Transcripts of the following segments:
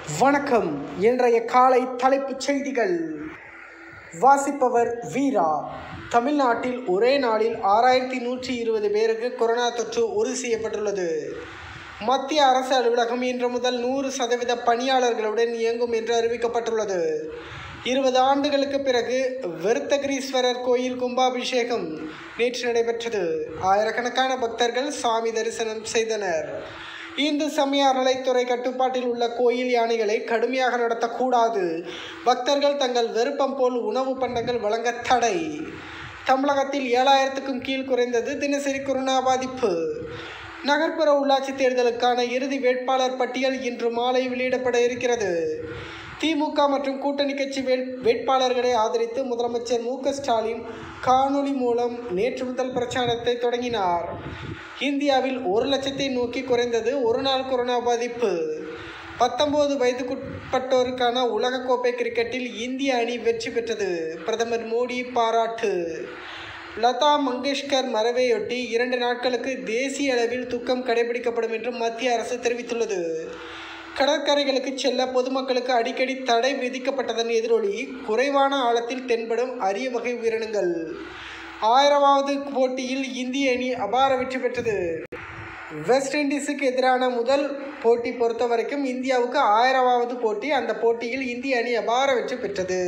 வணக்கம். இன்றைய காலை தலைப்புச் செய்திகள் வாசிப்பவர் வீரா. தமிழ்நாட்டில் ஒரே நாளில் 6120 பேருக்கு கொரோனா தொற்று உறுதி செய்யப்பட்டுள்ளது. மத்திய அரசு அலுவலகம் இன்று முதல் 100% பணியாளர்களுடன் இயங்கும் என்று அறிவிக்கப்பட்டுள்ளது. 20 ஆண்டுகளுக்கு பிறகு விருத்தகிரீஸ்வரர் கோயில் கும்பாபிஷேகம் நேற்று நடைபெற்றது. ஆயிரக்கணக்கான பக்தர்கள் சாமி தரிசனம் செய்தனர். இந்து சமய அறநிலைத்துறை கட்டுப்பாட்டில் உள்ள கோயில் யானைகளை கடுமையாக நடத்தக்கூடாது. பக்தர்கள் தங்கள் விருப்பம் போல் உணவு பண்டங்கள் வழங்க தடை. தமிழகத்தில் 7000க்கும் கீழ் குறைந்தது தினசரி கொரோனா பாதிப்பு. நகர்ப்புற உள்ளாட்சி தேர்தலுக்கான இறுதி வேட்பாளர் பட்டியல் இன்று மாலை வெளியிடப்பட இருக்கிறது. திமுக மற்றும் கூட்டணி கட்சி வேட்பாளர்களை ஆதரித்து முதலமைச்சர் மு.க.ஸ்டாலின் காணொலி மூலம் நேற்று முதல் பிரச்சாரத்தை தொடங்கினார். இந்தியாவில் 1 லட்சத்தை நோக்கி குறைந்தது ஒரு நாள் கொரோனா பாதிப்பு. 19 வயதுக்குட்பட்டோருக்கான உலகக்கோப்பை கிரிக்கெட்டில் இந்திய அணி வெற்றி பெற்றது. பிரதமர் மோடி பாராட்டு. லதா மங்கேஷ்கர் மறைவையொட்டி 2 நாட்களுக்கு தேசிய அளவில் துக்கம் கடைபிடிக்கப்படும் என்று மத்திய அரசு தெரிவித்துள்ளது. கடற்கரைகளுக்கு செல்ல பொதுமக்களுக்கு அடிக்கடி தடை விதிக்கப்பட்டதன் எதிரொலி குறைவான ஆழத்தில் தென்படும் அரிய வகை உயிரினங்கள். 1000வது போட்டியில் இந்திய அணி அபார வெற்றி பெற்றது. வெஸ்ட் இண்டீஸுக்கு எதிரான முதல் போட்டி பொறுத்த வரைக்கும் இந்தியாவுக்கு 1000வது போட்டி. அந்த போட்டியில் இந்திய அணி அபார வெற்றி பெற்றது.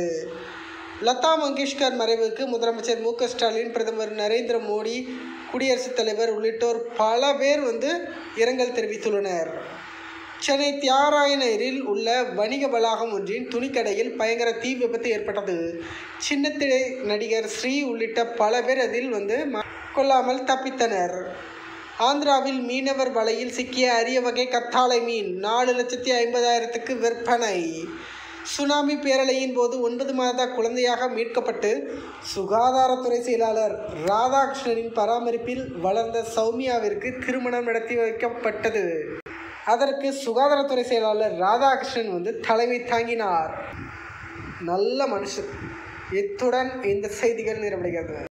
லதா மங்கேஷ்கர் மறைவுக்கு முதலமைச்சர் மு.க.ஸ்டாலின், பிரதமர் நரேந்திர மோடி, குடியரசுத் தலைவர் உள்ளிட்டோர் பல பேர் இரங்கல் தெரிவித்துள்ளனர். சென்னை தியாகராயனூரில் உள்ள வணிக வளாகம் ஒன்றின் துணிக்கடையில் பயங்கர தீ விபத்து ஏற்பட்டது. சின்னத்திரை நடிகர் ஸ்ரீ உள்ளிட்ட பல பேர் அதில் கொள்ளாமல் தப்பித்தனர். ஆந்திராவில் மீனவர் வலையில் சிக்கிய அரிய வகை கத்தாழை மீன் 4,50,000க்கு விற்பனை. சுனாமி பேரலையின் போது 9 மாத குழந்தையாக மீட்கப்பட்டு சுகாதாரத்துறை செயலாளர் ராதாகிருஷ்ணனின் பராமரிப்பில் வளர்ந்த சௌமியாவிற்கு திருமணம் நடத்தி வைக்கப்பட்டது. அதற்கு சுகாதாரத்துறை செயலாளர் ராதாகிருஷ்ணன் தலைமை தாங்கினார். நல்ல மனுஷன். இத்துடன் இந்த செய்திகள் நிறைவடைகிறது.